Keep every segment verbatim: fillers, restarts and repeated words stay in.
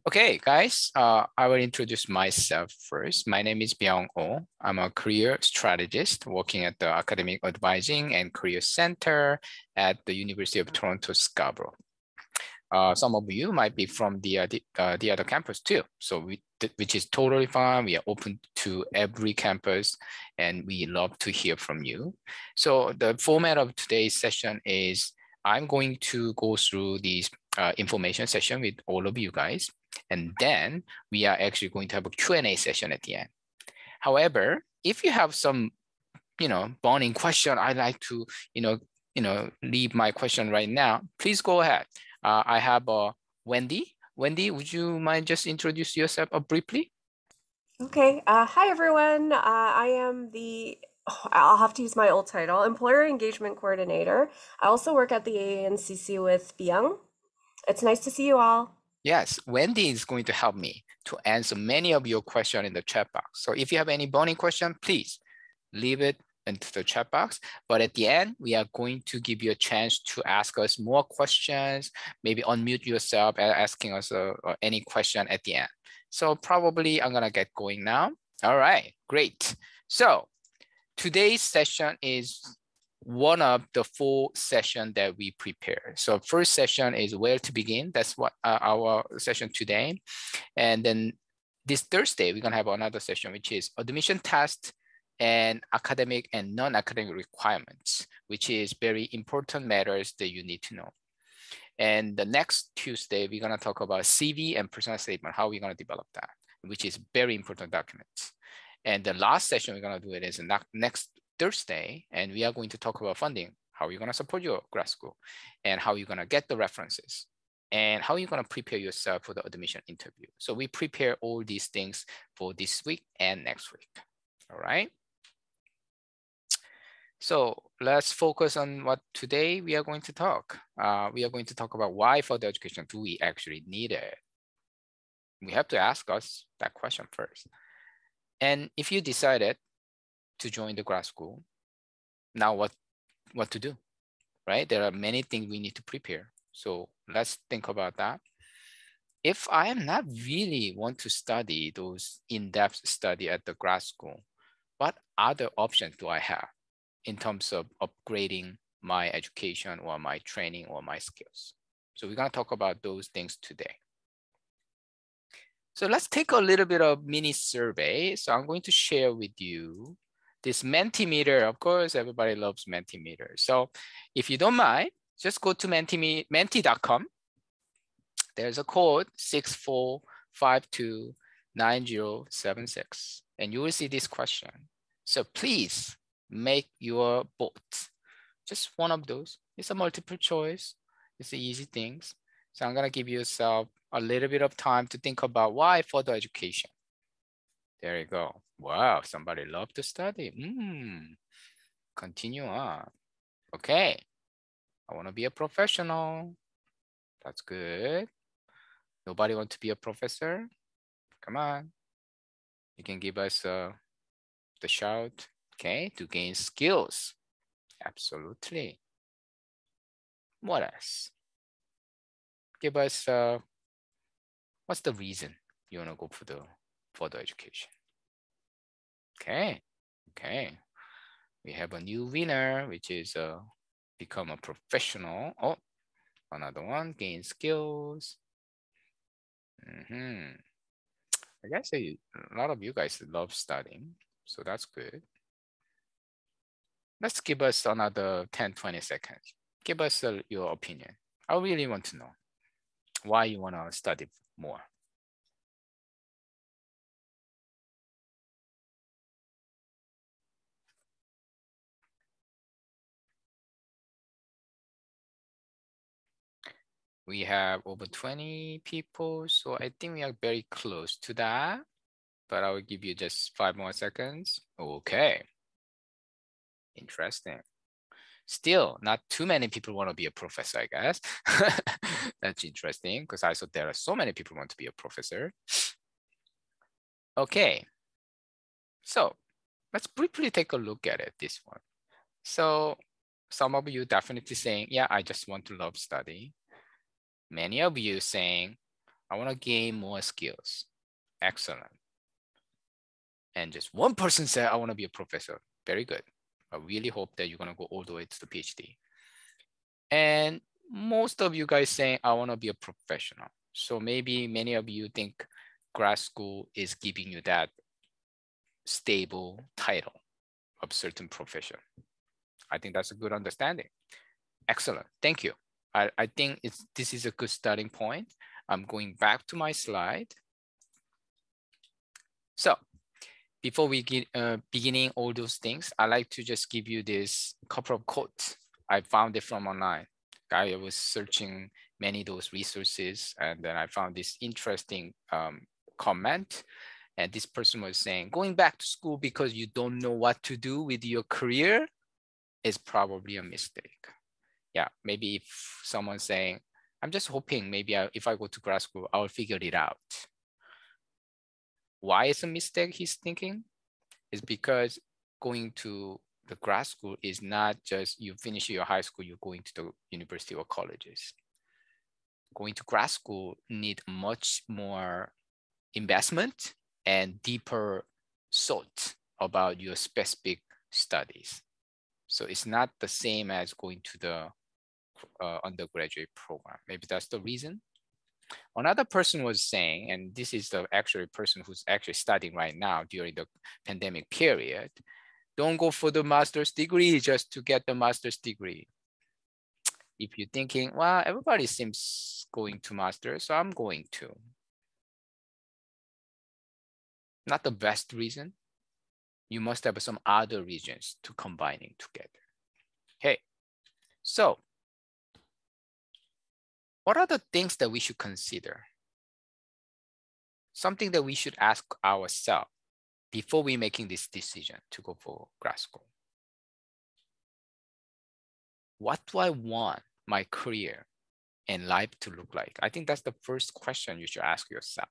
Okay, guys, uh, I will introduce myself first. My name is Byung Oh. I'm a career strategist working at the Academic Advising and Career Center at the University of Toronto, Scarborough. Uh, some of you might be from the, uh, the, uh, the other campus too, so we, which is totally fine. We are open to every campus and we love to hear from you. So the format of today's session is I'm going to go through these uh, information session with all of you guys. And then we are actually going to have a Q and A session at the end. However, if you have some, you know, burning question, I'd like to, you know, you know, leave my question right now, please go ahead. Uh, I have uh, Wendy. Wendy, would you mind just introduce yourself uh, briefly? Okay. Uh, hi, everyone. Uh, I am the, oh, I'll have to use my old title, Employer Engagement Coordinator. I also work at the A N C C with Byung. It's nice to see you all. Yes, Wendy is going to help me to answer many of your questions in the chat box. So if you have any burning question, please leave it into the chat box. But at the end, we are going to give you a chance to ask us more questions, maybe unmute yourself and asking us uh, uh, any question at the end. So probably I'm gonna get going now. All right, great. So today's session is one of the four sessions that we prepare. So first session is where to begin. That's what uh, our session today. And then this Thursday, we're gonna have another session, which is admission test and academic and non-academic requirements, which is very important matters that you need to know. And the next Tuesday, we're gonna talk about C V and personal statement, how we're gonna develop that, which is very important documents. And the last session we're gonna do it is next Thursday, and we are going to talk about funding, how you're gonna support your grad school, and how you're gonna get the references, and how you're gonna prepare yourself for the admission interview. So we prepare all these things for this week and next week, all right? So let's focus on what today we are going to talk. Uh, we are going to talk about why further education do we actually need it? We have to ask us that question first. And if you decided to join the grad school, now what, what to do, right? There are many things we need to prepare. So let's think about that. If I am not really want to study those in-depth study at the grad school, what other options do I have in terms of upgrading my education or my training or my skills? So we're gonna talk about those things today. So let's take a little bit of mini survey. So I'm going to share with you this Mentimeter. Of course, everybody loves Mentimeter. So if you don't mind, just go to menti dot com. There's a code six four five two nine zero seven six, and you will see this question. So please make your vote. Just one of those. It's a multiple choice. It's the easy things. So I'm gonna give yourself a little bit of time to think about why further education. There you go. Wow, somebody love to study. Mm. Continue on. Okay, I wanna be a professional. That's good. Nobody want to be a professor? Come on. You can give us uh, the shout, okay, to gain skills. Absolutely. What else? Give us, uh, what's the reason you want to go for the further education? Okay, okay. We have a new winner, which is uh, become a professional. Oh, another one, gain skills. Mm-hmm. I guess a lot of you guys love studying, so that's good. Let's give us another ten, twenty seconds. Give us uh, your opinion. I really want to know why you want to study more. We have over twenty people, so I think we are very close to that, but I will give you just five more seconds. Okay, interesting. Still, not too many people want to be a professor, I guess. That's interesting because I thought there are so many people want to be a professor. Okay, so let's briefly take a look at it, this one. So some of you definitely saying, yeah, I just want to love study. Many of you saying, I want to gain more skills. Excellent. And just one person said, I want to be a professor. Very good. I really hope that you're going to go all the way to the PhD. And most of you guys saying, I want to be a professional. So maybe many of you think grad school is giving you that stable title of certain profession. I think that's a good understanding. Excellent. Thank you. I, I think it's, this is a good starting point. I'm going back to my slide. So before we get uh, beginning all those things, I like to just give you this couple of quotes. I found it from online. I was searching many of those resources, and then I found this interesting um, comment. And this person was saying, going back to school because you don't know what to do with your career is probably a mistake. Yeah, maybe if someone's saying, I'm just hoping maybe I, if I go to grad school, I'll figure it out. Why is a mistake he's thinking? Is because going to the grad school is not just you finish your high school, you're going to the university or colleges. Going to grad school need much more investment and deeper thought about your specific studies. So it's not the same as going to the uh, undergraduate program. Maybe that's the reason. Another person was saying, and this is the actual person who's actually studying right now during the pandemic period, don't go for the master's degree just to get the master's degree. If you're thinking, well, everybody seems going to master's, so I'm going to. Not the best reason. You must have some other reasons to combining together. Okay, so what are the things that we should consider? Something that we should ask ourselves before we making this decision to go for grad school. What do I want my career and life to look like? I think that's the first question you should ask yourself.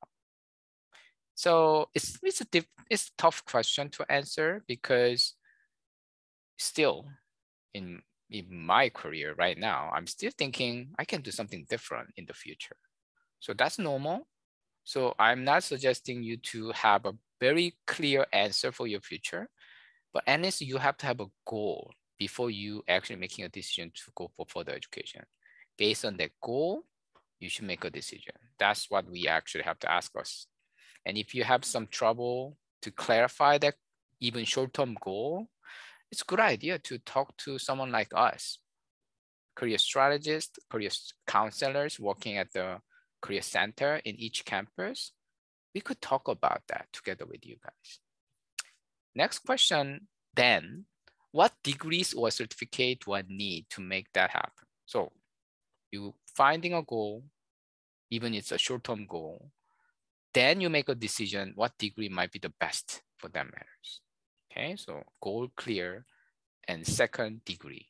So it's, it's, a, diff, it's a tough question to answer because still in, in my career right now, I'm still thinking I can do something different in the future. So that's normal. So I'm not suggesting you to have a very clear answer for your future, but at least you have to have a goal before you actually making a decision to go for further education. Based on that goal, you should make a decision. That's what we actually have to ask us. And if you have some trouble to clarify that even short-term goal, it's a good idea to talk to someone like us, career strategists, career counselors working at the career center in each campus. We could talk about that together with you guys. Next question, then, what degrees or certificate do I need to make that happen? So you finding a goal, even if it's a short-term goal, then you make a decision what degree might be the best for that matters. Okay, so goal clear, and second, degree.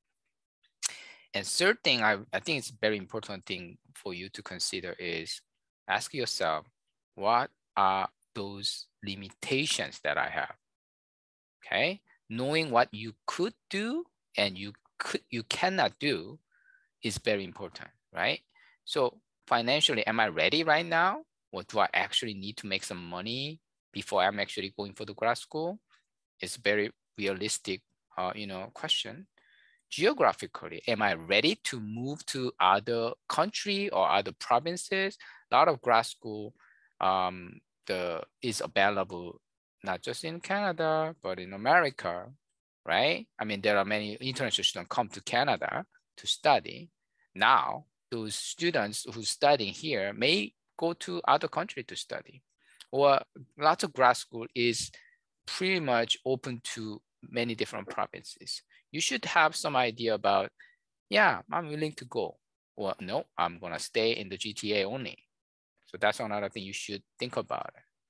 And third thing, I, I think it's a very important thing for you to consider is ask yourself, what are those limitations that I have? Okay, knowing what you could do and you could you cannot do is very important, right? So financially, am I ready right now? Or do I actually need to make some money before I'm actually going for the grad school? It's a very realistic, uh, you know, question. Geographically, am I ready to move to other country or other provinces? A lot of grad school um, the, is available not just in Canada, but in America, right? I mean, there are many international students come to Canada to study. Now, those students who studying here may go to other country to study. Or lots of grad school is pretty much open to many different provinces. You should have some idea about, yeah, I'm willing to go. Or no, I'm gonna stay in the G T A only. So that's another thing you should think about.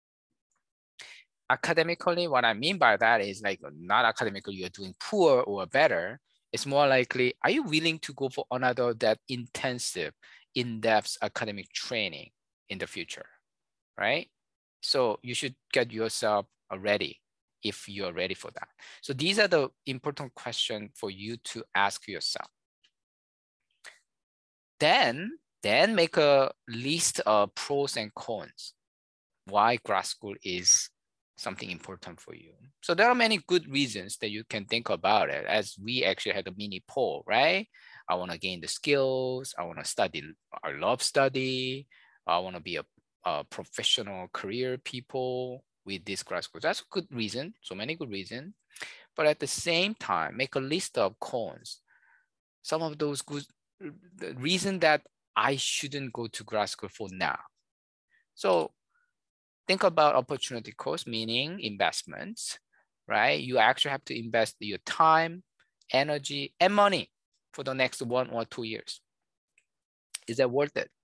Academically, what I mean by that is like not academically you're doing poor or better. It's more likely, are you willing to go for another that intensive, in-depth academic training in the future, right? So you should get yourself ready if you're ready for that. So these are the important questions for you to ask yourself. Then Then make a list of pros and cons, why grad school is something important for you. So there are many good reasons that you can think about it, as we actually had a mini poll, right? I want to gain the skills. I want to study. I love study. I want to be a, a professional career people with this grad school. That's a good reason. So many good reasons. But at the same time, make a list of cons. Some of those good the reason that I shouldn't go to grad school for now. So think about opportunity cost, meaning investments, right? You actually have to invest your time, energy, and money for the next one or two years. Is that worth it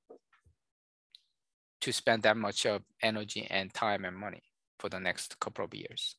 to spend that much of energy and time and money for the next couple of years?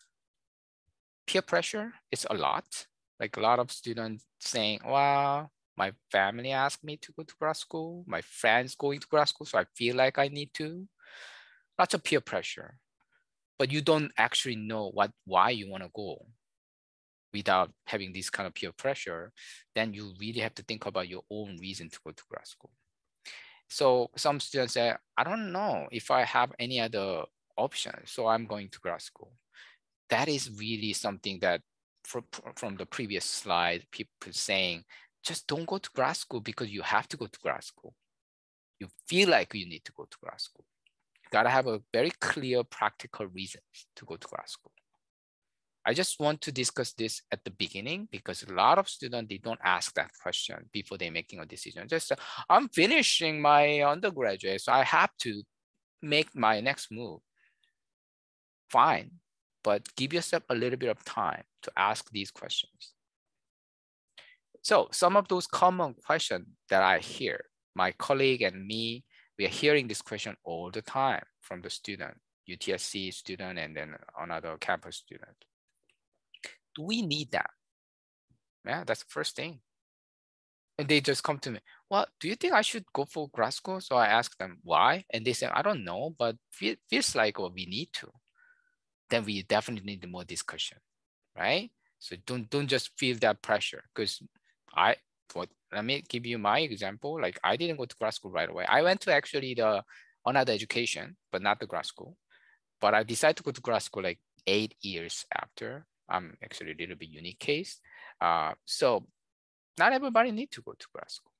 Peer pressure is a lot. Like a lot of students saying, well, my family asked me to go to grad school. My friends going to grad school, so I feel like I need to. Lots of peer pressure, but you don't actually know what why you want to go without having this kind of peer pressure. Then you really have to think about your own reason to go to grad school. So some students say, I don't know if I have any other option, so I'm going to grad school. That is really something that for, from the previous slide, people saying, just don't go to grad school because you have to go to grad school. You feel like you need to go to grad school. You gotta have a very clear practical reason to go to grad school. I just want to discuss this at the beginning because a lot of students, they don't ask that question before they're making a decision. Just, uh, I'm finishing my undergraduate, so I have to make my next move. Fine, but give yourself a little bit of time to ask these questions. So some of those common questions that I hear, my colleague and me, we are hearing this question all the time from the student, U T S C student, and then another campus student. Do we need that? Yeah, that's the first thing. And they just come to me, well, do you think I should go for grad school? So I ask them why, and they say, I don't know, but it feels like well, we need to. Then we definitely need more discussion, right? So don't don't just feel that pressure because I what let me give you my example. Like I didn't go to grad school right away. I went to actually the another education, but not the grad school. But I decided to go to grad school like eight years after. I'm actually a little bit unique case. Uh, so not everybody need to go to grad school.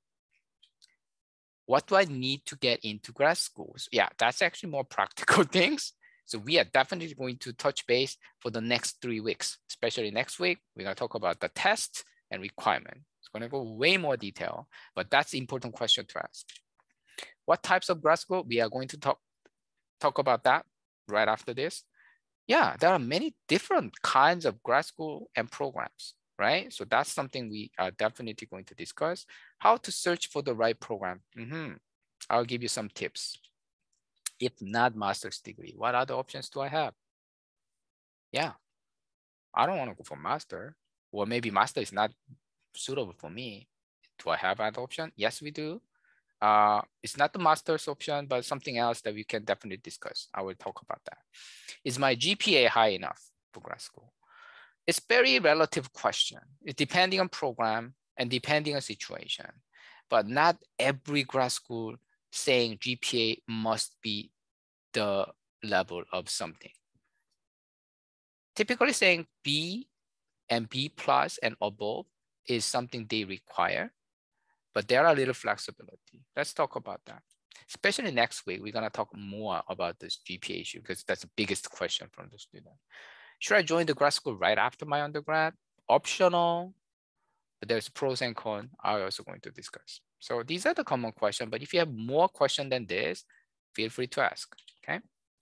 What do I need to get into grad schools? Yeah, that's actually more practical things. So we are definitely going to touch base for the next three weeks, especially next week. We're going to talk about the test and requirement. It's going to go way more detail, but that's the important question to ask. What types of grad school? We are going to talk, talk about that right after this. Yeah, there are many different kinds of grad school and programs, right? So that's something we are definitely going to discuss. How to search for the right program. Mm-hmm. I'll give you some tips. If not master's degree, what other options do I have? Yeah, I don't want to go for master, or maybe master is not suitable for me. Do I have that option? Yes, we do. Uh, it's not the master's option, but something else that we can definitely discuss. I will talk about that. Is my G P A high enough for grad school? It's very relative question. It's depending on program and depending on situation, but not every grad school saying G P A must be the level of something. Typically saying B and B plus and above is something they require, but there are a little flexibility. Let's talk about that. Especially next week, we're gonna talk more about this G P A issue because that's the biggest question from the student. Should I join the grad school right after my undergrad? Optional, but there's pros and cons I'm also going to discuss. So these are the common questions, but if you have more questions than this, feel free to ask, okay?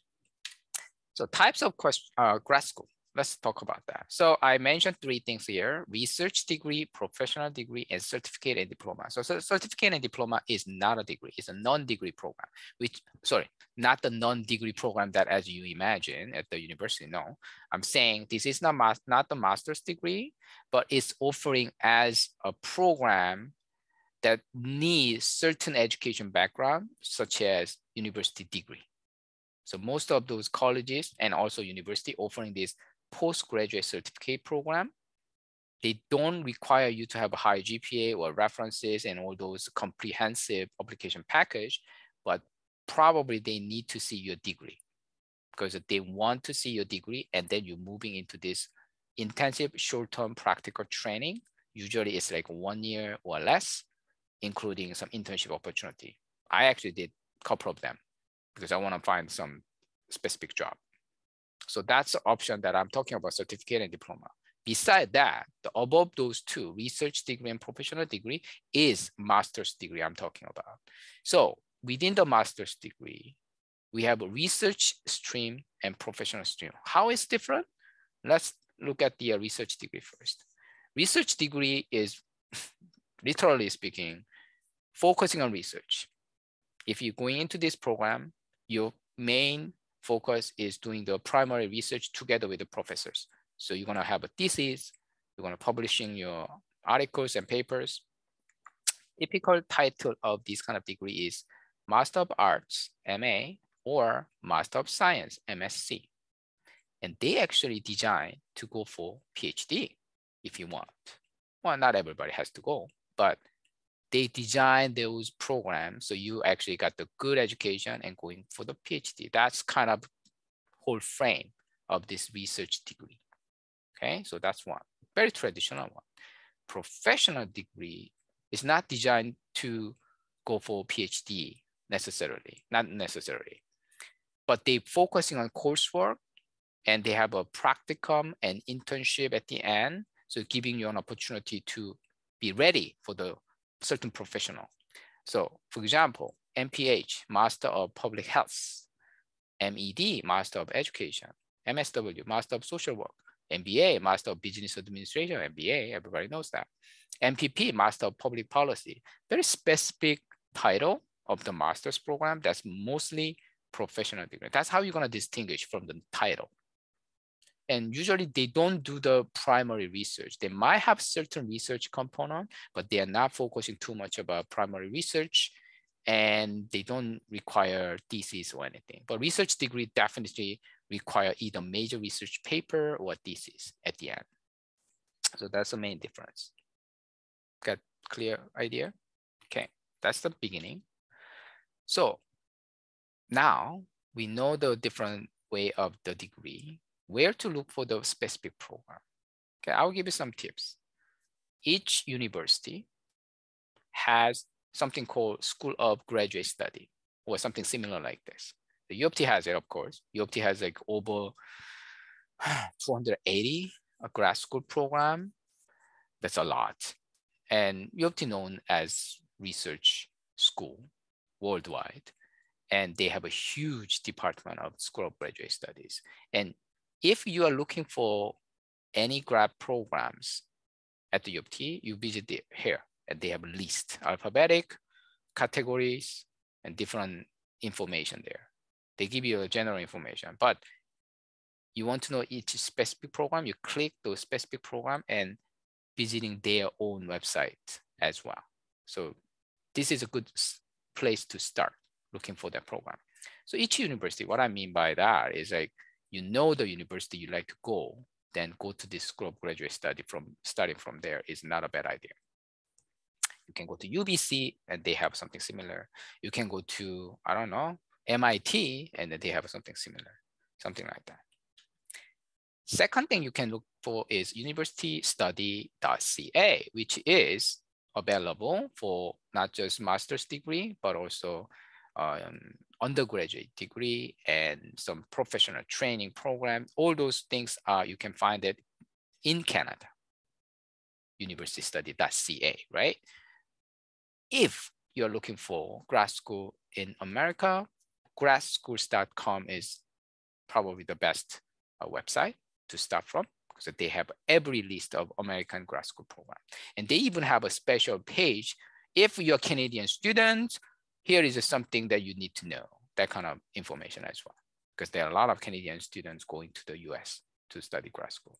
So types of question, uh, grad school. Let's talk about that. So I mentioned three things here: research degree, professional degree, and certificate and diploma. So, so certificate and diploma is not a degree, it's a non-degree program, which, sorry, not the non-degree program that as you imagine at the university, no. I'm saying this is not, not the master's degree, but it's offering as a program that needs certain education background, such as university degree. So most of those colleges and also university offering this postgraduate certificate program, they don't require you to have a high G P A or references and all those comprehensive application package, but probably they need to see your degree because they want to see your degree, and then you're moving into this intensive short-term practical training. Usually it's like one year or less, including some internship opportunity. I actually did a couple of them because I want to find some specific job. So that's the option that I'm talking about, certificate and diploma. Beside that, the above those two, research degree and professional degree, is master's degree I'm talking about. So within the master's degree, we have a research stream and professional stream. How is different? Let's look at the research degree first. Research degree is, literally speaking, focusing on research. If you're going into this program, your main focus is doing the primary research together with the professors. So you're gonna have a thesis, you're gonna publishing your articles and papers. Typical title of this kind of degree is Master of Arts, M A, or Master of Science, M S C. And they actually design to go for PhD if you want. Well, not everybody has to go, but they design those programs so you actually got the good education and going for the PhD. That's kind of whole frame of this research degree. Okay, so that's one, very traditional one. Professional degree is not designed to go for PhD necessarily, not necessarily, but they focusing on coursework and they have a practicum and internship at the end. So giving you an opportunity to be ready for the certain professional. So for example, M P H, Master of Public Health, M E D, Master of Education, M S W, Master of Social Work, M B A, Master of Business Administration, M B A, everybody knows that. M P P, Master of Public Policy, very specific title of the master's program that's mostly professional degree. That's how you're gonna distinguish from the title. And usually they don't do the primary research. They might have certain research component, but they are not focusing too much about primary research, and they don't require thesis or anything. But research degree definitely require either major research paper or thesis at the end. So that's the main difference. Got clear idea? Okay, that's the beginning. So now we know the different way of the degree, where to look for the specific program. Okay, I'll give you some tips. Each university has something called School of Graduate Study or something similar like this. The U of T has it, of course. U of T has like over two hundred eighty a grad school program. That's a lot. And U of T known as research school worldwide. And they have a huge department of School of Graduate Studies. And if you are looking for any grad programs at the U of T, you visit the, here, and they have a list, alphabetic, categories, and different information there. They give you a general information, but you want to know each specific program, you click those specific program and visiting their own website as well. So this is a good place to start looking for that program. So each university, what I mean by that is like, you know the university you like to go, then go to this School of Graduate Study from starting from there is not a bad idea. You can go to U B C and they have something similar. You can go to, I don't know, M I T and they have something similar, something like that. Second thing you can look for is university study dot C A, which is available for not just master's degree, but also um, undergraduate degree and some professional training program. All those things are, you can find it in Canada, university study dot C A, right? If you're looking for grad school in America, grad schools dot com is probably the best uh, website to start from, because they have every list of American grad school program. And they even have a special page. If you're a Canadian student, here is something that you need to know, that kind of information as well, because there are a lot of Canadian students going to the U S to study grad school.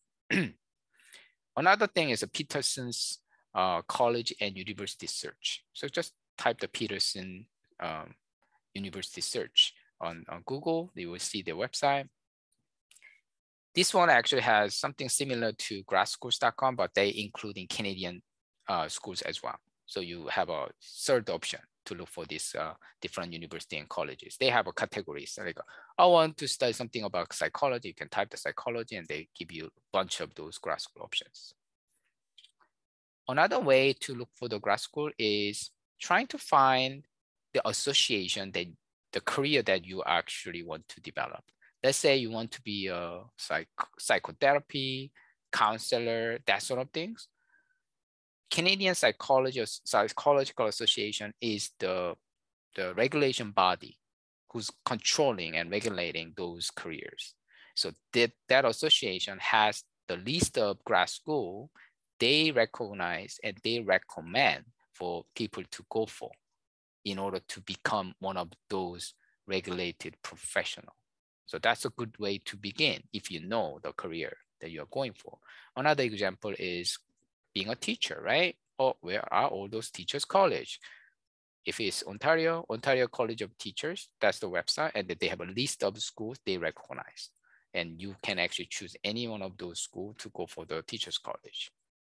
Another thing is a Peterson's uh, College and University Search. So just type the Peterson um, University Search on, on Google, you will see their website. This one actually has something similar to grad schools dot com, but they including Canadian uh, schools as well. So you have a third option to look for these uh, different university and colleges. They have a category. So like, I want to study something about psychology. You can type the psychology and they give you a bunch of those grad school options. Another way to look for the grad school is trying to find the association, that the career that you actually want to develop. Let's say you want to be a psych psychotherapy, counselor, that sort of things. Canadian Psychology, Psychological Association is the, the regulation body who's controlling and regulating those careers. So that, that association has the list of grad school they recognize and they recommend for people to go for in order to become one of those regulated professionals. So that's a good way to begin if you know the career that you're going for. Another example is being a teacher, right? Oh, where are all those teachers' college? If it's Ontario, Ontario College of Teachers, that's the website, and they have a list of schools they recognize. And you can actually choose any one of those schools to go for the teacher's college.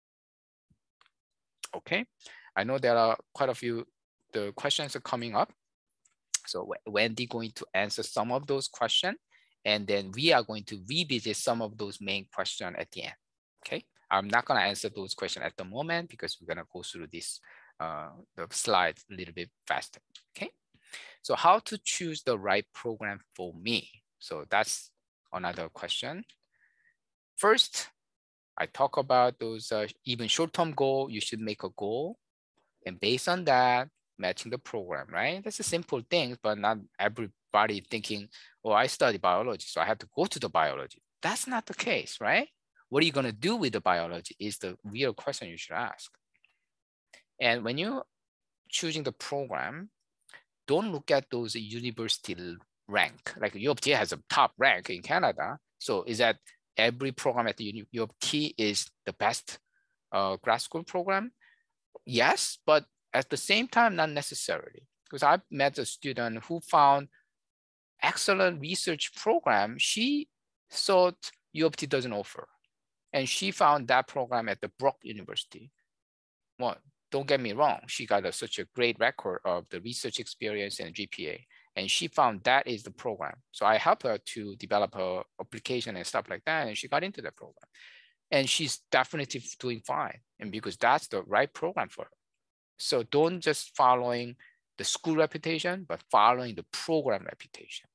Okay, I know there are quite a few, the questions are coming up. So Wendy going to answer some of those questions, and then we are going to revisit some of those main questions at the end, okay? I'm not gonna answer those questions at the moment because we're gonna go through this uh, the slides a little bit faster, okay? So how to choose the right program for me? So that's another question. First, I talk about those uh, even short-term goal, you should make a goal. And based on that, matching the program, right? That's a simple thing, but not everybody thinking, oh, I study biology, so I have to go to the biology. That's not the case, right? What are you gonna do with the biology is the real question you should ask. And when you're choosing the program, don't look at those university rank. Like U of T has a top rank in Canada. So is that every program at the U of T is the best uh, grad school program? Yes, but at the same time, not necessarily. Because I've met a student who found excellent research program she thought U of T doesn't offer. And she found that program at the Brock University. Well, don't get me wrong, she got a, such a great record of the research experience and G P A. And she found that is the program. So I helped her to develop her application and stuff like that. And she got into the program. And she's definitely doing fine. And because that's the right program for her. So don't just following the school reputation, but following the program reputation.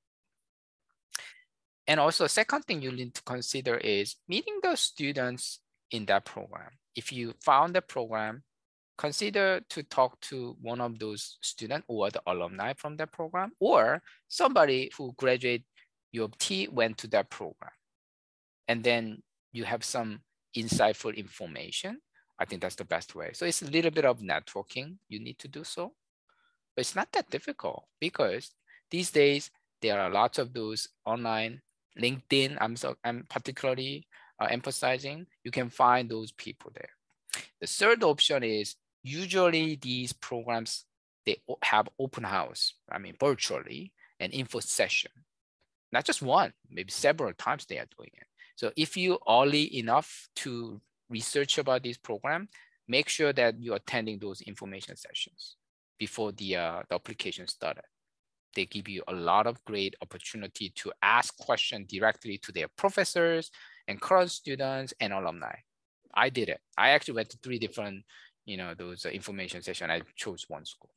And also, second thing you need to consider is meeting the students in that program. If you found the program, consider to talk to one of those students or the alumni from that program, or somebody who graduated U of T went to that program. And then you have some insightful information. I think that's the best way. So it's a little bit of networking. You need to do so. But it's not that difficult because these days, there are lots of those online, LinkedIn, I'm, so, I'm particularly uh, emphasizing, you can find those people there. The third option is usually these programs, they have open house, I mean, virtually, and info session. Not just one, maybe several times they are doing it. So if you early enough to research about this program, make sure that you're attending those information sessions before the, uh, the application started. They give you a lot of great opportunity to ask questions directly to their professors and current students and alumni. I did it. I actually went to three different, you know, those uh, information sessions. I chose one school.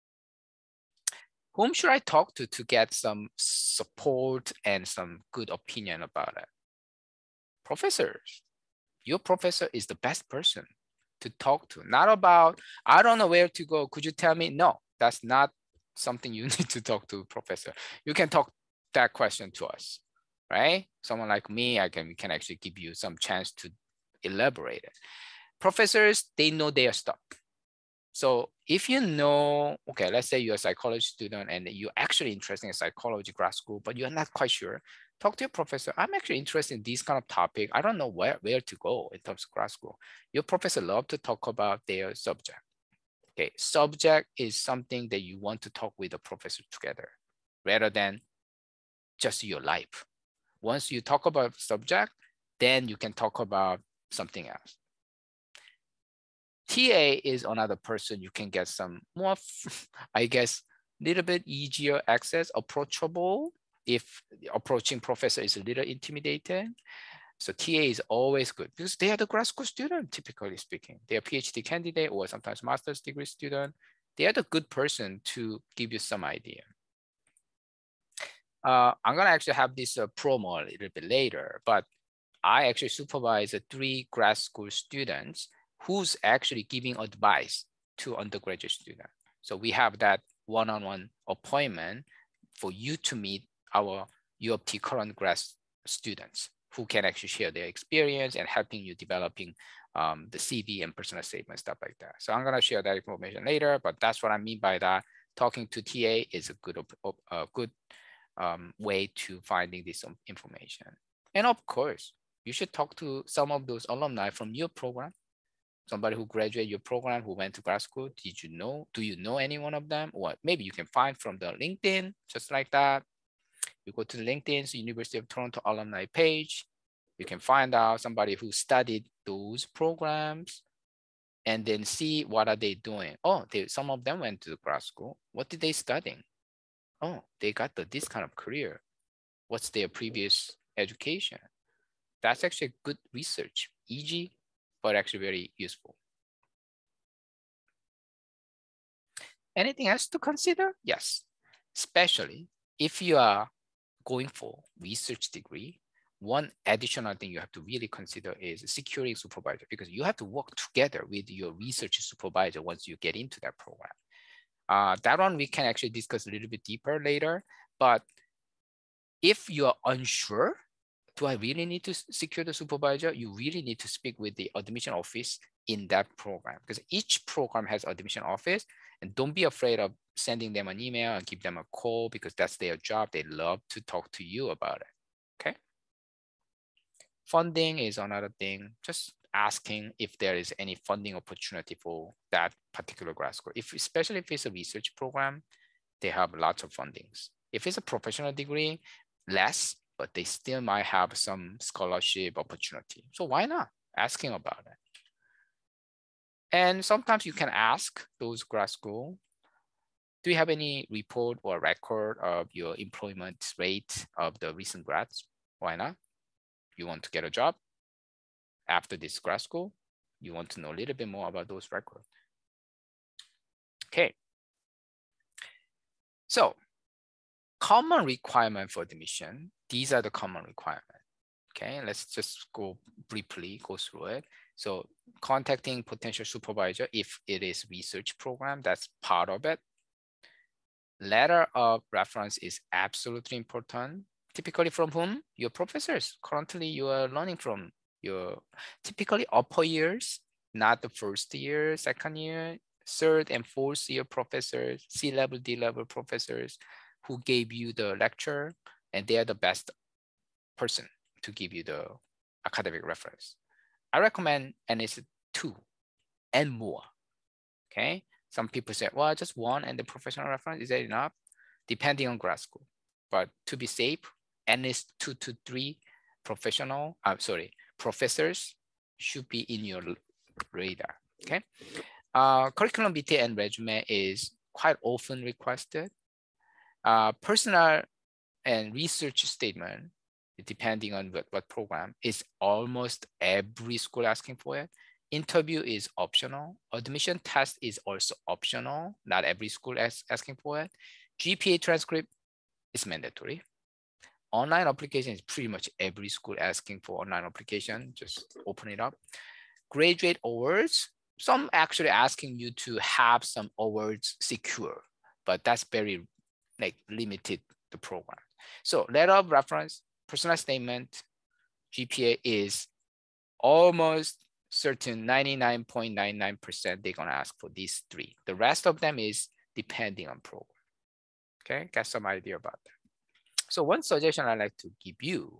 Whom should I talk to to get some support and some good opinion about it? Professors. Your professor is the best person to talk to. Not about, I don't know where to go. Could you tell me? No, that's not something you need to talk to a professor. You can talk that question to us, right? Someone like me, I can, we can actually give you some chance to elaborate it. Professors, they know their stuff. So if you know, okay, let's say you're a psychology student and you're actually interested in psychology grad school, but you're not quite sure, talk to your professor. I'm actually interested in this kind of topic. I don't know where, where to go in terms of grad school. Your professor loves to talk about their subject. Okay, subject is something that you want to talk with the professor together rather than just your life. Once you talk about subject, then you can talk about something else. T A is another person you can get some more, I guess, little bit easier access, approachable if the approaching professor is a little intimidating. So T A is always good because they are the grad school student, typically speaking. They are PhD candidate or sometimes master's degree student. They are the good person to give you some idea. Uh, I'm gonna actually have this uh, promo a little bit later, but I actually supervise uh, three grad school students who's actually giving advice to undergraduate students. So we have that one-on-one appointment for you to meet our U of T current grad students who can actually share their experience and helping you developing um, the C V and personal statement, stuff like that. So I'm gonna share that information later, but that's what I mean by that. Talking to T A is a good, a good um, way to finding this information. And of course, you should talk to some of those alumni from your program, somebody who graduated your program, who went to grad school. Did you know, do you know any one of them? Or maybe you can find from the LinkedIn, just like that. You go to the LinkedIn's University of Toronto alumni page. You can find out somebody who studied those programs and then see what are they doing. Oh, they, some of them went to the grad school. What did they study? Oh, they got the, this kind of career. What's their previous education? That's actually good research, easy, but actually very useful. Anything else to consider? Yes, especially if you are going for research degree, one additional thing you have to really consider is securing supervisor, because you have to work together with your research supervisor once you get into that program. Uh, that one we can actually discuss a little bit deeper later, but if you are unsure, do I really need to secure the supervisor? You really need to speak with the admission office in that program, because each program has admission office, and don't be afraid of sending them an email and give them a call, because that's their job. They love to talk to you about it, okay? Funding is another thing, just asking if there is any funding opportunity for that particular grad school. If, especially if it's a research program, they have lots of fundings. If it's a professional degree, less, but they still might have some scholarship opportunity. So why not asking about it? And sometimes you can ask those grad school, do you have any report or record of your employment rate of the recent grads? Why not? You want to get a job after this grad school, you want to know a little bit more about those records. Okay. So common requirement for admission, these are the common requirements. Okay, let's just go briefly go through it. So contacting potential supervisor if it is research program, that's part of it. Letter of reference is absolutely important. Typically from whom? Your professors. Currently you are learning from your typically upper years, not the first year, second year, third and fourth year professors, C level, D level professors who gave you the lecture, and they are the best person to give you the academic reference. I recommend N S two and more, okay? Some people say, well, just one and the professional reference, is that enough? Depending on grad school. But to be safe, N S two to three professional, I'm uh, sorry, professors should be in your radar, okay? Uh, curriculum vitae and resume is quite often requested. Uh, personal and research statement, depending on what, what program, is almost every school asking for it. Interview is optional. Admission test is also optional. Not every school is asking for it. G P A transcript is mandatory. Online application is pretty much every school asking for online application. Just open it up. Graduate awards, some actually asking you to have some awards secure, but that's very like limited the program. So letter of reference, personal statement, G P A is almost certain ninety-nine point nine nine percent they're gonna ask for these three. The rest of them is depending on program. Okay, got some idea about that. So one suggestion I like to give you,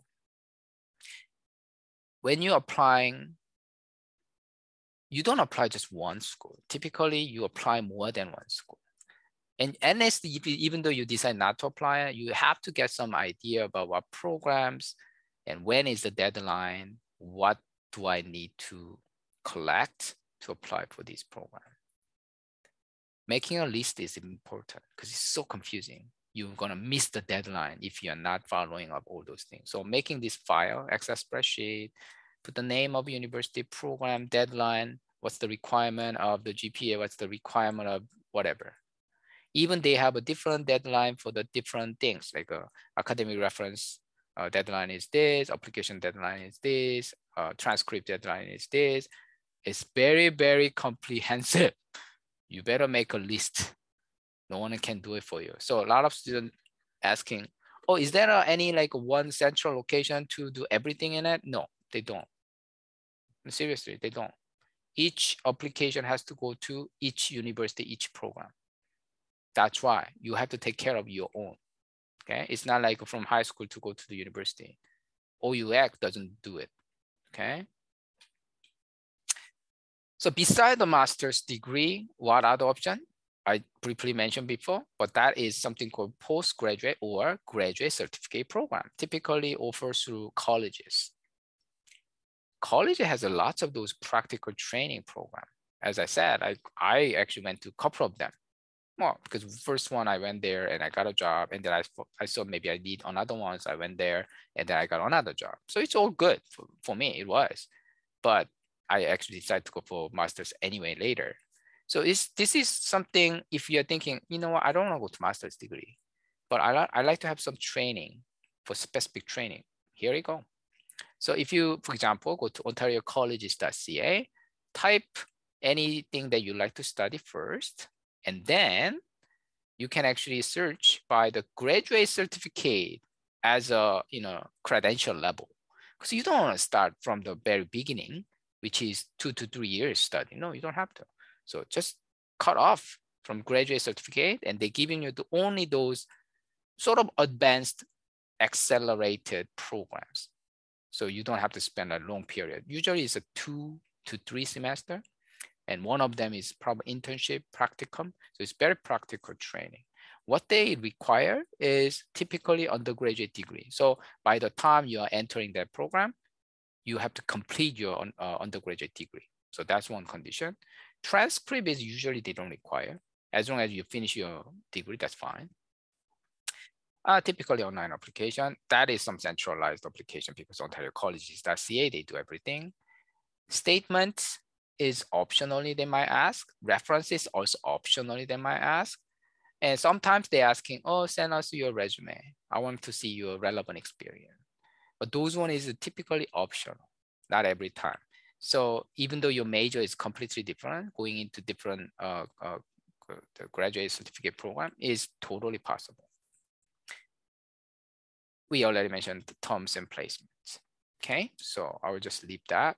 when you're applying, you don't apply just one school. Typically you apply more than one school. And N S, even though you decide not to apply, you have to get some idea about what programs and when is the deadline? What do I need to collect to apply for this program? Making a list is important because it's so confusing. You're gonna miss the deadline if you're not following up all those things. So making this file, Excel spreadsheet, put the name of university, program, deadline, what's the requirement of the G P A, what's the requirement of whatever. Even they have a different deadline for the different things, like a academic reference uh, deadline is this, application deadline is this, uh, transcript deadline is this. It's very, very comprehensive. You better make a list. No one can do it for you. So a lot of students asking, oh, is there any like one central location to do everything in it? No, they don't. Seriously, they don't. Each application has to go to each university, each program. That's why you have to take care of your own. Okay, it's not like from high school to go to the university. O U X doesn't do it. Okay. So beside the master's degree, what other option? I briefly mentioned before, but that is something called postgraduate or graduate certificate program, typically offered through colleges. College has a lots of those practical training programs. As I said, I, I actually went to a couple of them. Well, because first one I went there and I got a job, and then I, I saw maybe I need another one, so I went there and then I got another job. So it's all good for, for me, it was. But I actually decided to go for master's anyway later. So it's, this is something, if you're thinking, you know what, I don't want to go to master's degree, but I, li I like to have some training for specific training. Here you go. So if you, for example, go to ontario colleges dot c a, type anything that you like to study first, and then you can actually search by the graduate certificate as a you know credential level. Because you don't want to start from the very beginning, which is two to three years study. No, you don't have to. So just cut off from graduate certificate, and they're giving you the, only those sort of advanced accelerated programs. So you don't have to spend a long period. Usually it's a two to three semester. And one of them is probably internship, practicum. So it's very practical training. What they require is typically undergraduate degree. So by the time you are entering that program, you have to complete your uh, undergraduate degree. So that's one condition. Transcript is usually they don't require. As long as you finish your degree, that's fine. Uh, typically online application, that is some centralized application because ontario colleges dot c a, they do everything. Statements is optionally they might ask. References also optionally they might ask. And sometimes they're asking, oh, send us your resume. I want to see your relevant experience. But those one is typically optional, not every time. So even though your major is completely different, going into different uh, uh, the graduate certificate program is totally possible. We already mentioned the terms and placements. Okay, so I will just leave that.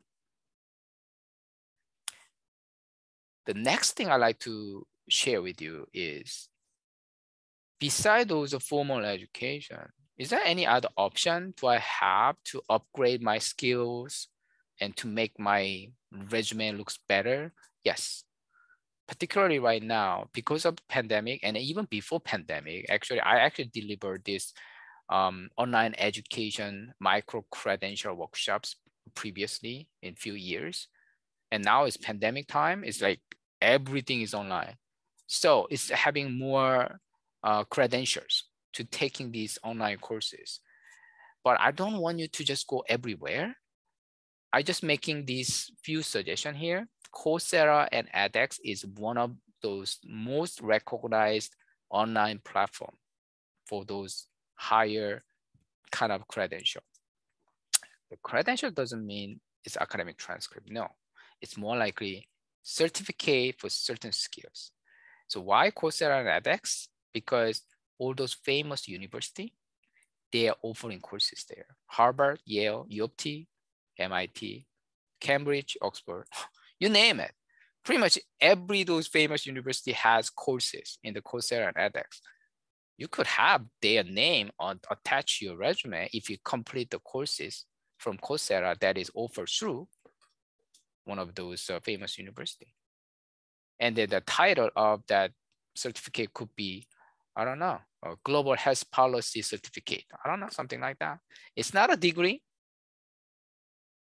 The next thing I like to share with you is, beside those formal education, is there any other option do I have to upgrade my skills and to make my resume looks better? Yes. Particularly right now, because of the pandemic and even before pandemic, actually, I actually delivered this um, online education micro-credential workshops previously in few years. And now it's pandemic time. It's like everything is online. So it's having more uh, credentials to taking these online courses. But I don't want you to just go everywhere. I just making these few suggestions here. Coursera and edX is one of those most recognized online platform for those higher kind of credential. The credential doesn't mean it's academic transcript. No, it's more likely certificate for certain skills. So why Coursera and edX? Because all those famous universities, they are offering courses there. Harvard, Yale, U of T, M I T, Cambridge, Oxford, you name it. Pretty much every those famous university has courses in the Coursera and edX. You could have their name on attach your resume if you complete the courses from Coursera that is offered through one of those uh, famous university. And then the title of that certificate could be, I don't know, a global health policy certificate. I don't know, something like that. It's not a degree,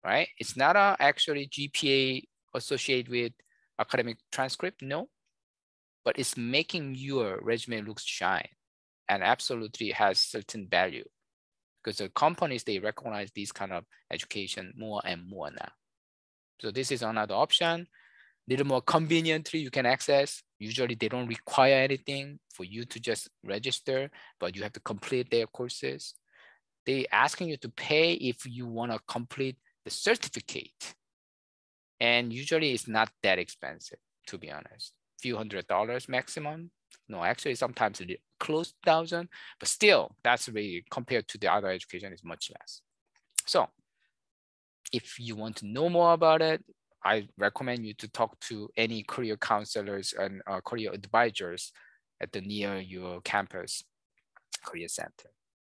right? It's not a actually G P A associated with academic transcript, no, but it's making your resume look shine and absolutely has certain value because the companies, they recognize this kind of education more and more now. So this is another option. Little more conveniently you can access. Usually they don't require anything for you to just register, but you have to complete their courses. They asking you to pay if you want to complete the certificate. And usually it's not that expensive, to be honest. A few hundred dollars maximum. No, actually sometimes it's close to thousand, but still that's really compared to the other education is much less. So if you want to know more about it, I recommend you to talk to any career counselors and uh, career advisors at the near your campus career center.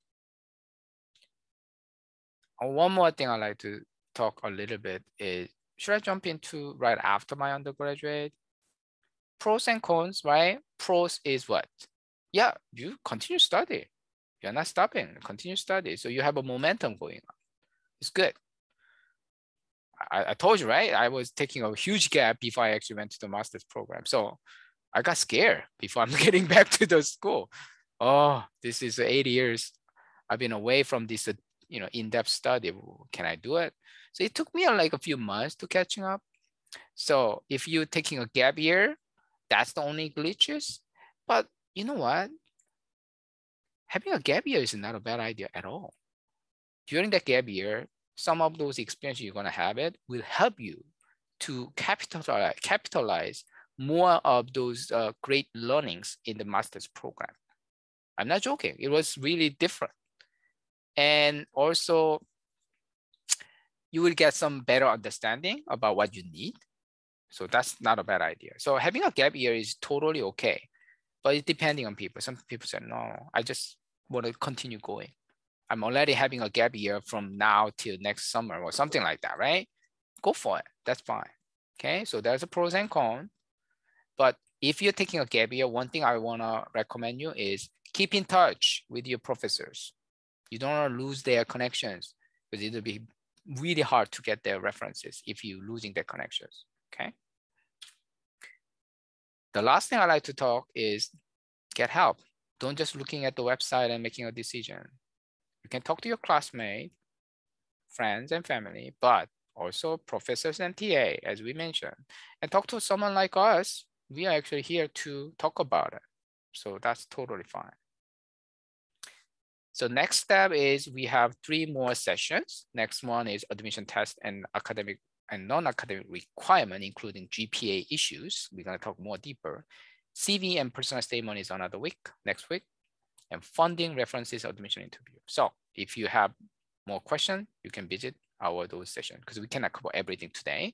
And one more thing I'd like to talk a little bit is, should I jump into right after my undergraduate? Pros and cons, right? Pros is what? Yeah, you continue study. You're not stopping, continue study. So you have a momentum going on. It's good. I, I told you, right? I was taking a huge gap before I actually went to the master's program. So I got scared before I'm getting back to the school. Oh, this is eight years. I've been away from this, uh, you know, in-depth study. Can I do it? So it took me uh, like a few months to catching up. So if you're taking a gap year, that's the only glitches. But you know what? Having a gap year is not a bad idea at all. During that gap year, some of those experiences you're gonna have it will help you to capitalize, capitalize more of those uh, great learnings in the master's program. I'm not joking, it was really different. And also, you will get some better understanding about what you need. So that's not a bad idea. So having a gap year is totally okay, but it's depending on people. Some people say, no, I just want to continue going. I'm already having a gap year from now till next summer or something like that, right? Go for it, that's fine. Okay, so there's a pros and cons. But if you're taking a gap year, one thing I wanna recommend you is keep in touch with your professors. You don't wanna lose their connections because it'll be really hard to get their references if you're losing their connections, okay? The last thing I like to talk is get help. Don't just looking at the website and making a decision. You can talk to your classmates, friends and family, but also professors and T A, as we mentioned, and talk to someone like us. We are actually here to talk about it. So that's totally fine. So next step is we have three more sessions. Next one is admission test and academic and non-academic requirement, including G P A issues. We're gonna talk more deeper. C V and personal statement is another week, next week. And funding, references, admission interview. So if you have more questions, you can visit our those sessions because we cannot cover everything today.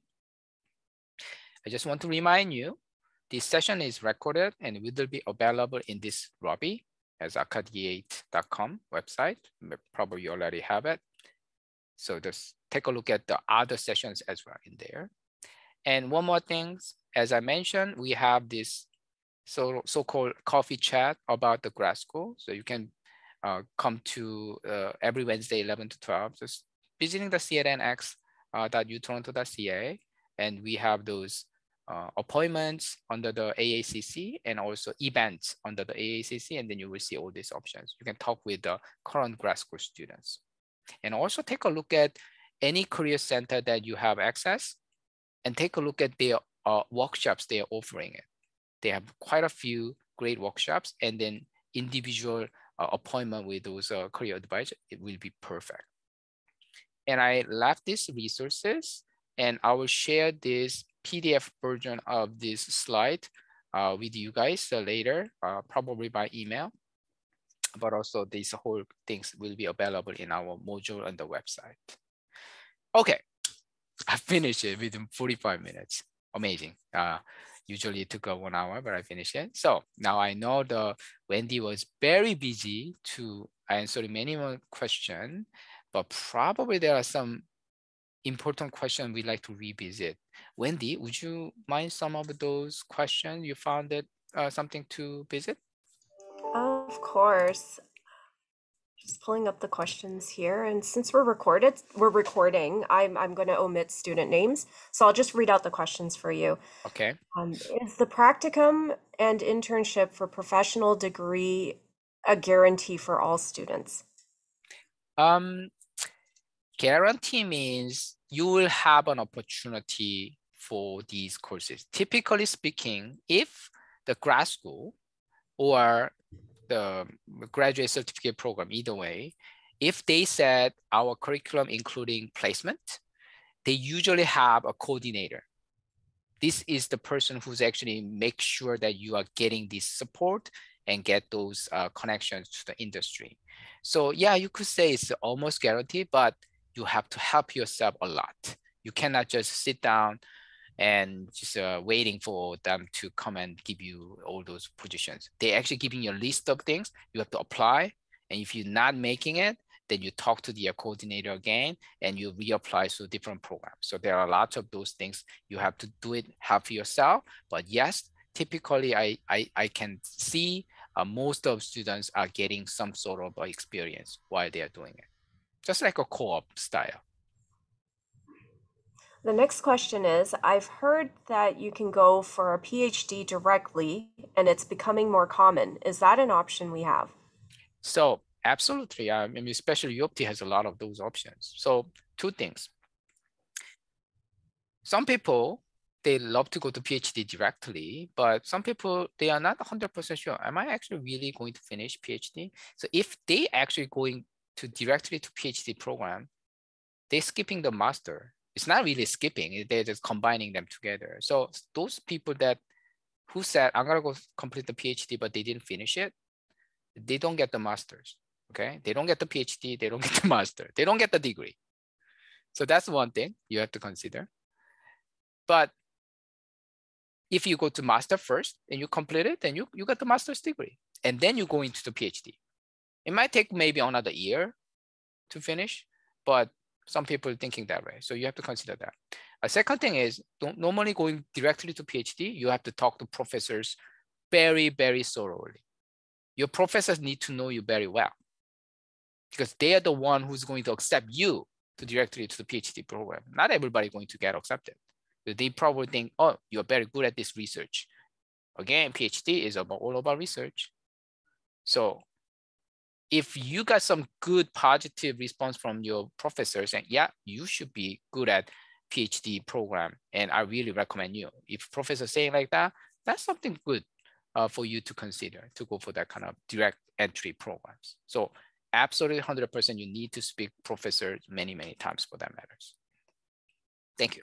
I just want to remind you, this session is recorded and it will be available in this lobby as acadiate dot com website. Probably you already have it. So just take a look at the other sessions as well in there. And one more thing, as I mentioned, we have this so so-called coffee chat about the grad school. So you can uh, come to uh, every Wednesday, eleven to twelve, just visiting the c l n x dot u toronto dot c a. And we have those uh, appointments under the A A C C and also events under the A A C C. And then you will see all these options. You can talk with the current grad school students. And also take a look at any career center that you have access and take a look at their uh, workshops they are offering it. They have quite a few great workshops and then individual uh, appointment with those uh, career advisors, it will be perfect. And I left these resources and I will share this P D F version of this slide uh, with you guys uh, later, uh, probably by email, but also these whole things will be available in our module on the website. Okay, I finished it within forty-five minutes. Amazing. Uh, usually it took a one hour, but I finished it. So now I know the Wendy was very busy to answer many more questions, but probably there are some important questions we'd like to revisit. Wendy, would you mind some of those questions you found it uh, something to visit? Of course. Just pulling up the questions here, and since we're recorded, we're recording, I'm I'm going to omit student names, so I'll just read out the questions for you. Okay. Um, is the practicum and internship for professional degree a guarantee for all students? Um, guarantee means you will have an opportunity for these courses. Typically speaking, if the grad school or the graduate certificate program, either way, if they said our curriculum including placement, they usually have a coordinator. This is the person who's actually make sure that you are getting this support and get those uh, connections to the industry. So yeah, you could say it's almost guaranteed, but you have to help yourself a lot. You cannot just sit down and just uh, waiting for them to come and give you all those positions. They're actually giving you a list of things you have to apply. And if you're not making it, then you talk to the coordinator again and you reapply to different programs. So there are lots of those things. You have to do it half yourself. But yes, typically I, I, I can see uh, most of students are getting some sort of experience while they are doing it. Just like a co-op style. The next question is, I've heard that you can go for a PhD directly and it's becoming more common. Is that an option we have? So absolutely. I mean, especially U of T has a lot of those options. So two things. Some people, they love to go to PhD directly, but some people, they are not one hundred percent sure. Am I actually really going to finish PhD? So if they actually going to directly to PhD program, they're skipping the master. It's not really skipping, they're just combining them together. So those people that who said, I'm gonna go complete the PhD, but they didn't finish it, they don't get the master's, okay? They don't get the PhD, they don't get the master, they don't get the degree. So that's one thing you have to consider. But if you go to master first and you complete it, then you, you get the master's degree. And then you go into the PhD. It might take maybe another year to finish, but some people are thinking that way. So you have to consider that. A second thing is, don't, normally going directly to PhD, you have to talk to professors very, very thoroughly. Your professors need to know you very well because they are the one who's going to accept you to directly to the PhD program. Not everybody going to get accepted. They probably think, oh, you're very good at this research. Again, PhD is about, all about research. So if you got some good positive response from your professors, and yeah, you should be good at PhD program, and I really recommend you. If professors saying like that, that's something good uh, for you to consider to go for that kind of direct entry programs. So absolutely one hundred percent you need to speak professors many, many times for that matters. Thank you.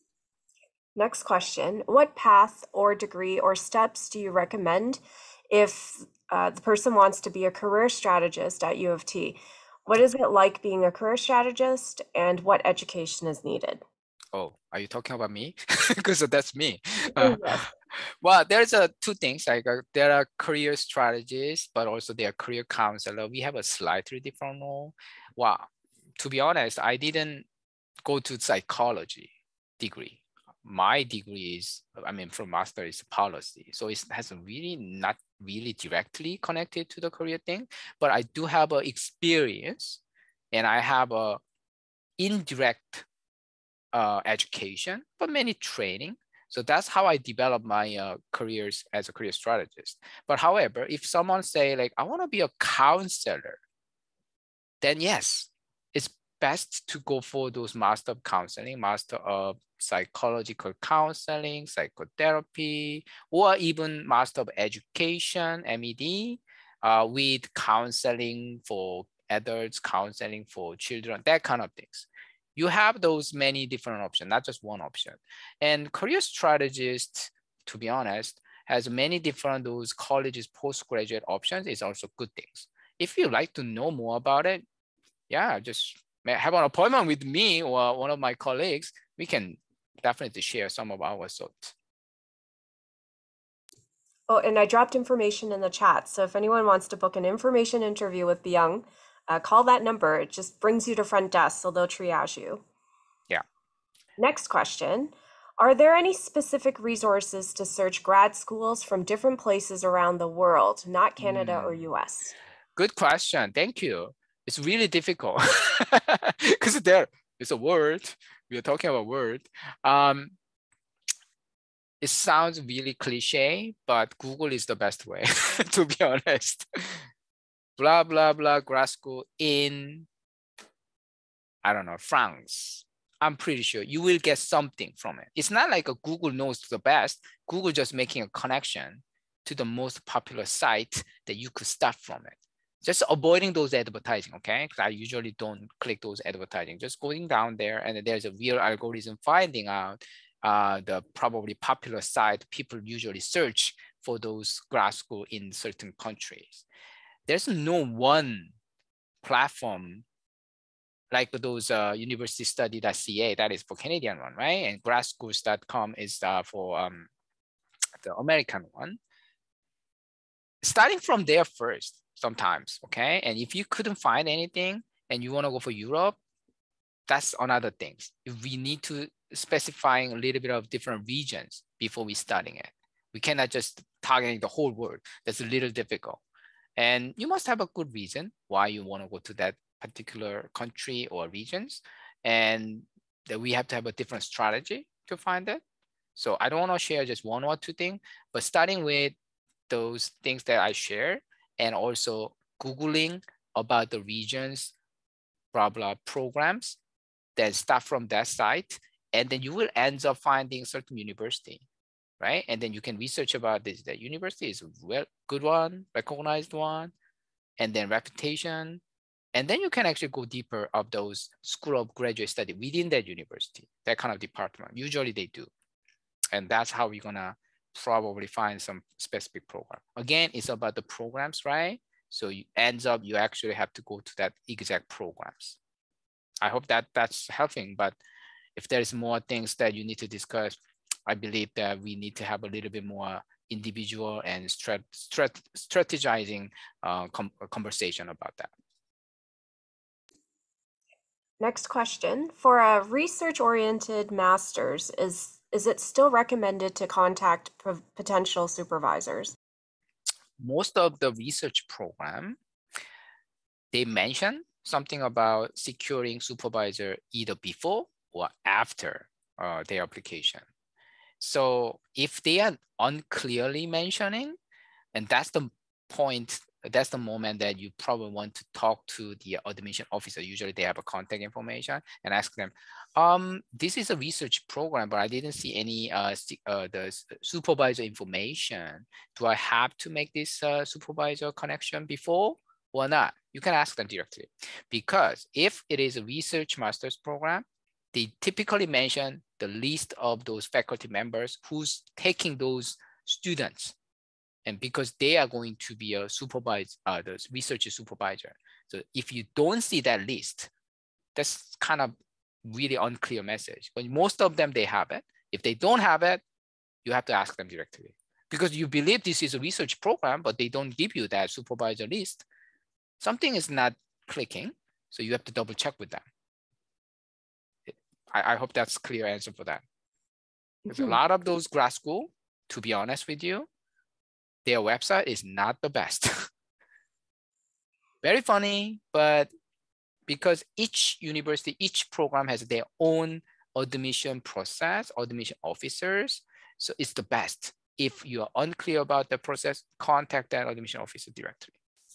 Next question. What path or degree or steps do you recommend if uh, the person wants to be a career strategist at U of T? What is it like being a career strategist and what education is needed? Oh, are you talking about me? Because that's me. Uh, Yes. Well, there's a two things. Like uh, there are career strategists, but also there are career counselor. We have a slightly different role. Wow, to be honest, I didn't go to psychology degree. My degree is, I mean, from master is policy. So it has really not really directly connected to the career thing, but I do have a experience and I have a indirect uh, education, but many training. So that's how I developed my uh, careers as a career strategist. But however, if someone say like, I want to be a counselor, then yes, it's best to go for those master of counseling, master of psychological counseling, psychotherapy, or even master of education, M E D, uh, with counseling for adults, counseling for children, that kind of things. You have those many different options, not just one option. And career strategist, to be honest, has many different those colleges postgraduate options is also good things. If you like to know more about it, yeah, just have an appointment with me or one of my colleagues. We can definitely share some of our thoughts. Oh, and I dropped information in the chat. So if anyone wants to book an information interview with Byung, uh, call that number. It just brings you to front desk, so they'll triage you. Yeah. Next question. Are there any specific resources to search grad schools from different places around the world, not Canada mm. or U S? Good question. Thank you. It's really difficult because there is a word. We are talking about word. Um, it sounds really cliche, but Google is the best way, to be honest. Blah, blah, blah, grad school in, I don't know, France. I'm pretty sure you will get something from it. It's not like a Google knows the best. Google just making a connection to the most popular site that you could start from it. Just avoiding those advertising, okay? Because I usually don't click those advertising. Just going down there and there's a real algorithm finding out uh, the probably popular site people usually search for those grad school in certain countries. There's no one platform like those uh, university study dot C A, that is for Canadian one, right? And grad schools dot com is uh, for um, the American one. Starting from there first sometimes, okay? And if you couldn't find anything and you wanna go for Europe, that's another thing. If we need to specifying a little bit of different regions before we starting it. We cannot just targeting the whole world. That's a little difficult. And you must have a good reason why you wanna go to that particular country or regions, and that we have to have a different strategy to find it. So I don't want to share just one or two things, but starting with those things that I share and also Googling about the regions, blah, blah programs, then start from that site, and then you will end up finding certain university, right? And then you can research about this, that university is a well, good one, recognized one, and then reputation. And then you can actually go deeper of those school of graduate study within that university, that kind of department. Usually they do. And that's how we're gonna probably find some specific program. Again, it's about the programs, right? So it ends up, you actually have to go to that exact programs. I hope that that's helping, but if there's more things that you need to discuss, I believe that we need to have a little bit more individual and strat strat strategizing uh, com conversation about that. Next question. For a research-oriented master's, is is it still recommended to contact potential supervisors? Most of the research program, they mention something about securing supervisor either before or after uh, their application. So if they are unclearly mentioning, and that's the point, that's the moment that you probably want to talk to the admission officer. Usually they have a contact information, and ask them, um, this is a research program, but I didn't see any uh, uh, the supervisor information. Do I have to make this uh, supervisor connection before or not? You can ask them directly, because if it is a research master's program, they typically mention the list of those faculty members who's taking those students. And because they are going to be a supervisor, uh, the research supervisor. So if you don't see that list, that's kind of really unclear message. But most of them, they have it. If they don't have it, you have to ask them directly. Because you believe this is a research program, but they don't give you that supervisor list. Something is not clicking. So you have to double check with them. I, I hope that's a clear answer for that. There's mm-hmm. a lot of those grad school, to be honest with you, their website is not the best. Very funny, but because each university, each program has their own admission process, admission officers, so it's the best. If you are unclear about the process, contact that admission officer directly.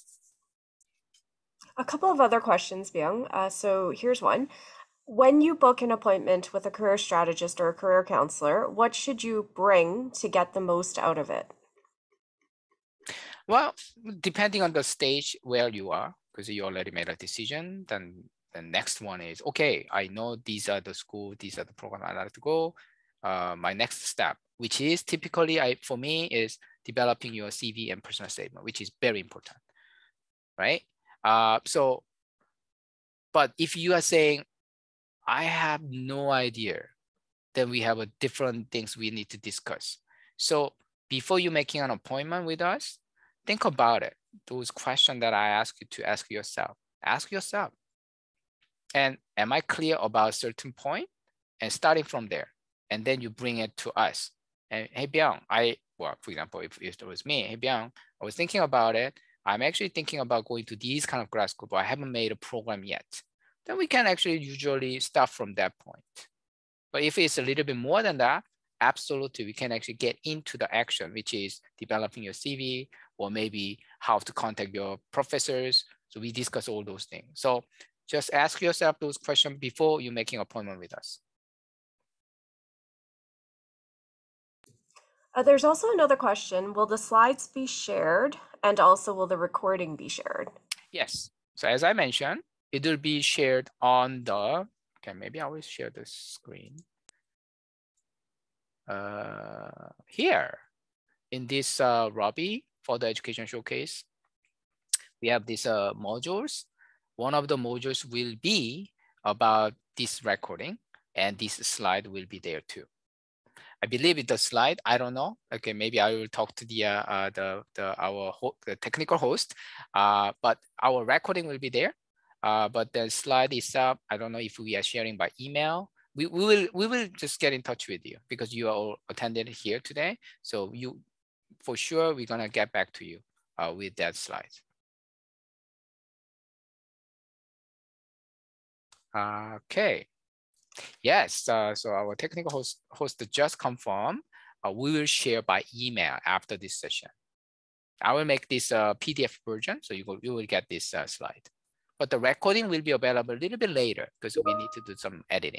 A couple of other questions, Byung. Uh, so here's one. When you book an appointment with a career strategist or a career counselor, what should you bring to get the most out of it? Well, depending on the stage where you are, because you already made a decision, then the next one is, okay, I know these are the school, these are the program I like to go. Uh, my next step, which is typically, I for me, is developing your C V and personal statement, which is very important, right? Uh, so, but if you are saying, I have no idea, then we have a different things we need to discuss. So before you making an appointment with us, think about it. Those questions that I ask you to ask yourself, ask yourself. And am I clear about a certain point? And starting from there, and then you bring it to us. And hey, Byung, I, well, for example, if, if it was me, hey, Byung, I was thinking about it. I'm actually thinking about going to these kind of grad school, but I haven't made a program yet. Then we can actually usually start from that point. But if it's a little bit more than that, absolutely, we can actually get into the action, which is developing your C V or maybe how to contact your professors. So we discuss all those things. So just ask yourself those questions before you making an appointment with us. Uh, there's also another question. Will the slides be shared? And also, will the recording be shared? Yes. So as I mentioned, it will be shared on the, okay, maybe I will share the screen. Uh, here in this uh, Robbie for the education showcase, we have these uh, modules. One of the modules will be about this recording, and this slide will be there too. I believe it's the slide. I don't know. Okay, maybe I will talk to the uh, uh, the the our the technical host. Uh, but our recording will be there. Uh, but the slide itself, I don't know if we are sharing by email. We, we will we will just get in touch with you because you are all attended here today. So you, for sure, we're gonna get back to you uh, with that slide. Okay. Yes. Uh, so our technical host host just confirmed. Uh, we will share by email after this session. I will make this uh, P D F version, so you will you will get this uh, slide. But the recording will be available a little bit later because we need to do some editing.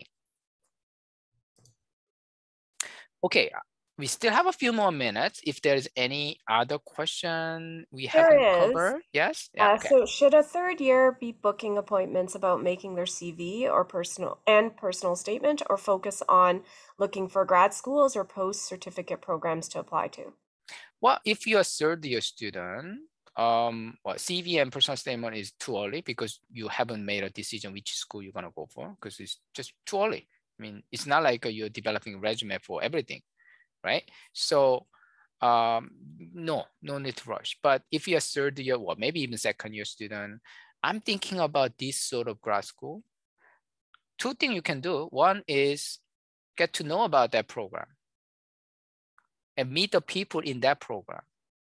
Okay, we still have a few more minutes. If there's any other question we haven't There is. covered, yes? Yeah, Uh, okay. so should a third year be booking appointments about making their C V or personal and personal statement, or focus on looking for grad schools or post-certificate programs to apply to? Well, if you're a third year student, um, well, C V and personal statement is too early because you haven't made a decision which school you're gonna go for because it's just too early. I mean, it's not like you're developing a resume for everything, right? So um, no, no need to rush. But if you're a third year or maybe even second year student, I'm thinking about this sort of grad school. Two things you can do. One is get to know about that program and meet the people in that program.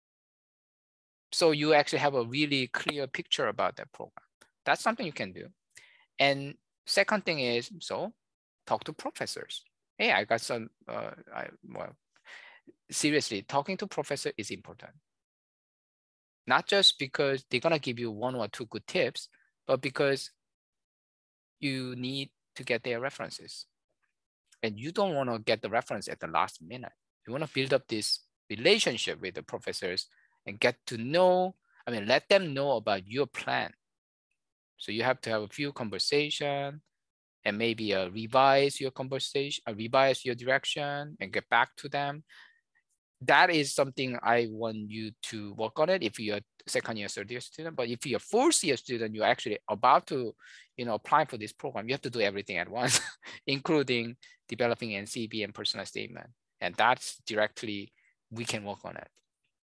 So you actually have a really clear picture about that program. That's something you can do. And second thing is, so talk to professors. Hey, I got some, uh, I, well, seriously, talking to professor is important. Not just because they're gonna give you one or two good tips, but because you need to get their references. And you don't wanna get the reference at the last minute. You wanna build up this relationship with the professors and get to know, I mean, let them know about your plan. So you have to have a few conversations and maybe uh, revise your conversation, uh, revise your direction and get back to them. That is something I want you to work on it if you're a second year, third year student. But if you're a fourth year student, you're actually about to, you know, apply for this program. You have to do everything at once, including developing an C V and personal statement. And that's directly, we can work on it.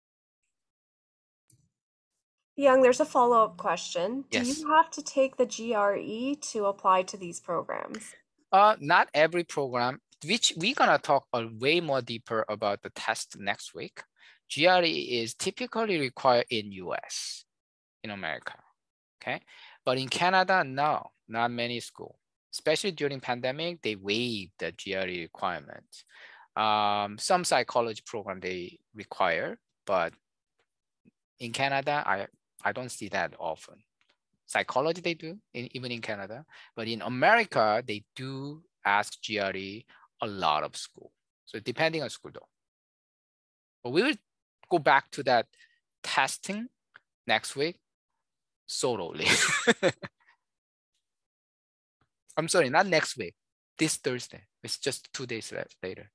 Young, there's a follow-up question. Do Yes. you have to take the G R E to apply to these programs? Uh, not every program, which we're gonna talk a way more deeper about the test next week. G R E is typically required in U S, in America, okay? But in Canada, no, not many schools. Especially during pandemic, they waived the G R E requirement. Um, some psychology program they require, but in Canada, I, I don't see that often. Psychology they do, in, even in Canada, but in America, they do ask G R E a lot of school. So depending on school though. But we will go back to that testing next week solely. I'm sorry, not next week, this Thursday. It's just two days later.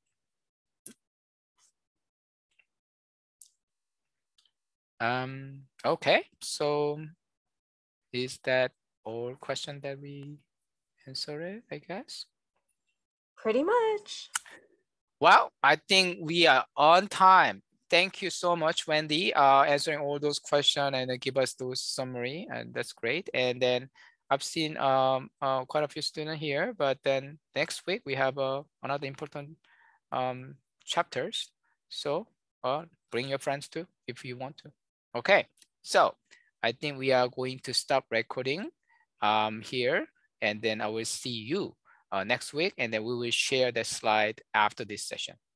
Um, okay, so is that all question that we answered, I guess? Pretty much. Well, I think we are on time. Thank you so much, Wendy, uh, answering all those questions and uh, give us those summary, and that's great. And then I've seen um, uh, quite a few students here, but then next week we have uh, another important um, chapters. So uh, bring your friends too if you want to. Okay, so I think we are going to stop recording um, here, and then I will see you uh, next week, and then we will share the slide after this session.